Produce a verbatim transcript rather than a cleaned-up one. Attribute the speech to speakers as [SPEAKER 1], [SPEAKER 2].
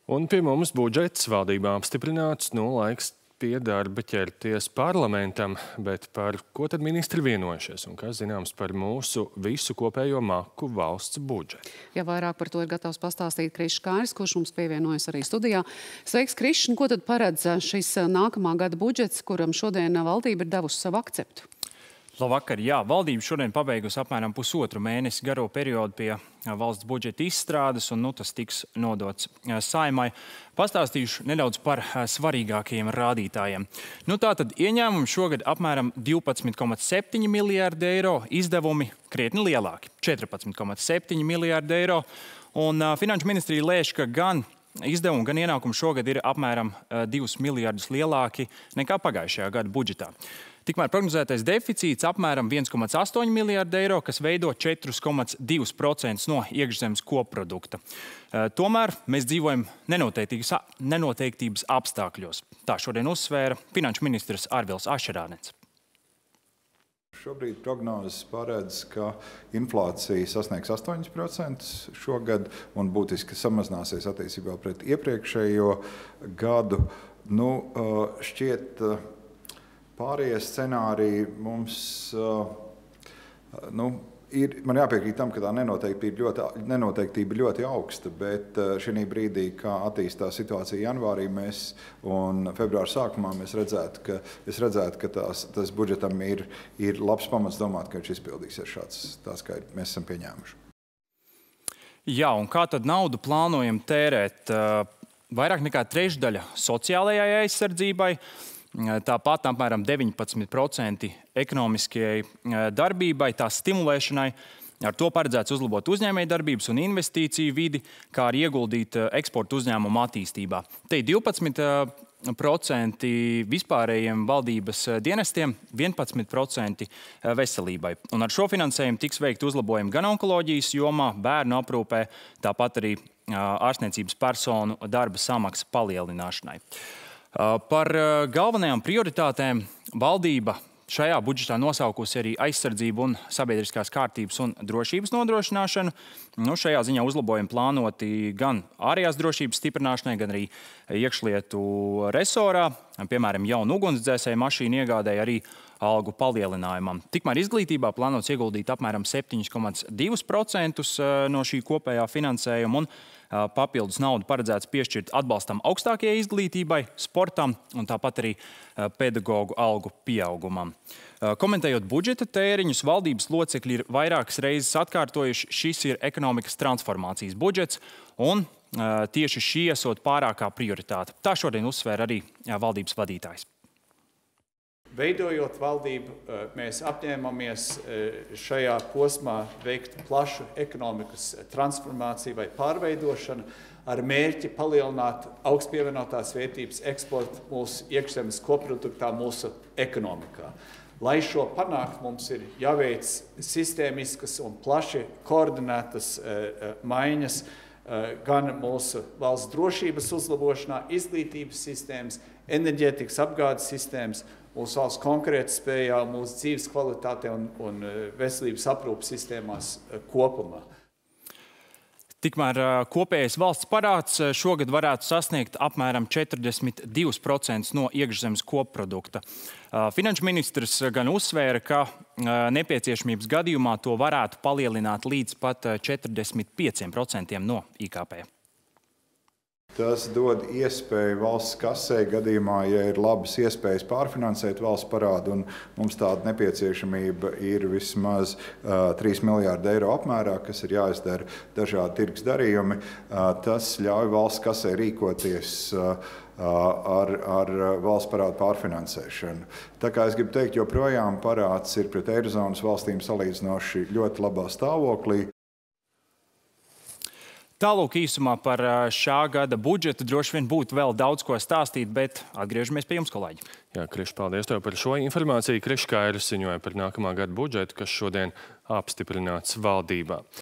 [SPEAKER 1] Un pie mums budžets valdībā apstiprināts, nu laiks pie darba ķerties parlamentam, bet par ko tad ministri vienojušies un kas zināms par mūsu visu kopējo maku valsts budžetu?
[SPEAKER 2] Ja vairāk par to ir gatavs pastāstīt Krišs Kāris, kurš mums pievienojas arī studijā. Sveiks, Krišs, un ko tad paredz šis nākamā gada budžets, kuram šodien valdība ir devusi savu akceptu?
[SPEAKER 3] Labvakar, jā, valdība šodien pabeigusi apmēram pusotru mēnesi garo periodu pie valsts budžeta izstrādes, un nu, tas tiks nodots Saeimai. Pastāstīšu nedaudz par svarīgākajiem rādītājiem. Nu, tātad ieņēmumi šogad apmēram divpadsmit komats septiņi miljārdi eiro, izdevumi krietni lielāki – četrpadsmit komats septiņi miljārdi eiro. Un uh, Finanšu ministrija lēš, ka gan izdevumi, gan ienākumi šogad ir apmēram uh, divus miljārdus lielāki nekā pagājušajā gada budžetā. Tikmēr prognozētais deficīts apmēram viens komats astoņi miljārdi eiro, kas veido četri komats divi procenti no iekšzemes koprodukta. Tomēr mēs dzīvojam nenoteiktības apstākļos. Tā šodien uzsvēra finanšu ministrs Arvils Ašerānens.
[SPEAKER 4] Šobrīd prognozes paredz, ka inflācija sasniegs astoņus procentus šogad un būtiski samazināsies attiecībā pret iepriekšējo gadu. Nu, šķiet, pārējie scenāriji mums, nu, ir, man jāpiekrīt tam, ka tā nenoteiktība ļoti, nenoteiktība ļoti augsta, bet šī brīdī, kā attīstās situācija janvārī mēs un februāra sākumā, mēs redzētu, ka, es redzētu, ka tās, tas budžetam ir, ir labs pamats domāt, ka viņš izpildīsies šāds, tās, kā mēs esam pieņēmuši.
[SPEAKER 3] Jā, un kā tad naudu plānojam tērēt? Vairāk nekā trešdaļa sociālajai aizsardzībai, tāpat apmēram deviņpadsmit procenti ekonomiskajai darbībai, tās stimulēšanai. Ar to paredzēts uzlabot uzņēmējdarbības un investīciju vidi, kā arī ieguldīt eksporta uzņēmumu attīstībā. Te ir divpadsmit procenti vispārējiem valdības dienestiem, vienpadsmit procenti veselībai. Un ar šo finansējumu tiks veikt uzlabojumi gan onkoloģijas jomā, bērnu aprūpē, tāpat arī ārstniecības personu darba samaksas palielināšanai. Par galvenajām prioritātēm valdība šajā budžetā nosaukusi arī aizsardzību un sabiedriskās kārtības un drošības nodrošināšanu. Nu, šajā ziņā uzlabojumi plānoti gan ārējās drošības stiprināšanai, gan arī iekšlietu resorā. Piemēram, jaunu ugunsdzēsēju mašīnu iegādēja arī algu palielinājumam. Tikmēr izglītībā plānots ieguldīt apmēram septiņus komats divus procentus no šī kopējā finansējuma un papildus naudu paredzēts piešķirt atbalstam augstākajai izglītībai, sportam un tāpat arī pedagogu algu pieaugumam. Komentējot budžeta tēriņus, valdības locekļi ir vairākas reizes atkārtojuši, šis ir ekonomikas transformācijas budžets un tieši šī esot pārākā prioritāte. Tā šodien uzsvēra arī valdības vadītājs.
[SPEAKER 5] Veidojot valdību, mēs apņēmamies šajā posmā veikt plašu ekonomikas transformāciju vai pārveidošanu ar mērķi palielināt augstpievienotās vērtības eksportu mūsu iekšzemes koproduktā, mūsu ekonomikā. Lai šo panākt, mums ir jāveic sistēmiskas un plaši koordinētas maiņas gan mūsu valsts drošības uzlabošanā, izglītības sistēmas, enerģētikas apgādes sistēmas, mūsu valsts konkurētspējā, mūsu dzīves kvalitātē un, un veselības aprūpas sistēmās kopumā.
[SPEAKER 3] Tikmēr kopējais valsts parāds šogad varētu sasniegt apmēram četrdesmit divus procentus no iekšzemes koprodukta. Finanšu ministrs gan uzsvēra, ka nepieciešamības gadījumā to varētu palielināt līdz pat četrdesmit pieciem procentiem no I K P.
[SPEAKER 4] Tas dod iespēju valsts kasē gadījumā, ja ir labas iespējas pārfinansēt valsts parādu, un mums tāda nepieciešamība ir vismaz uh, trīs miljārdi eiro apmērā, kas ir jāizdara dažādi tirgus darījumi. Uh, tas ļauj valsts kasē rīkoties uh, ar, ar valsts parādu pārfinansēšanu. Tā kā es gribu teikt, joprojām parāds ir pret Eirozonas valstīm salīdzinoši ļoti labā stāvoklī.
[SPEAKER 3] Tālūk īsumā par šā gada budžetu droši vien būtu vēl daudz ko stāstīt, bet atgriežamies pie jums, kolēģi.
[SPEAKER 1] Jā, Krišs, paldies tev par šo informāciju. Krišs Kāris ziņoja par nākamā gada budžetu, kas šodien apstiprināts valdībā.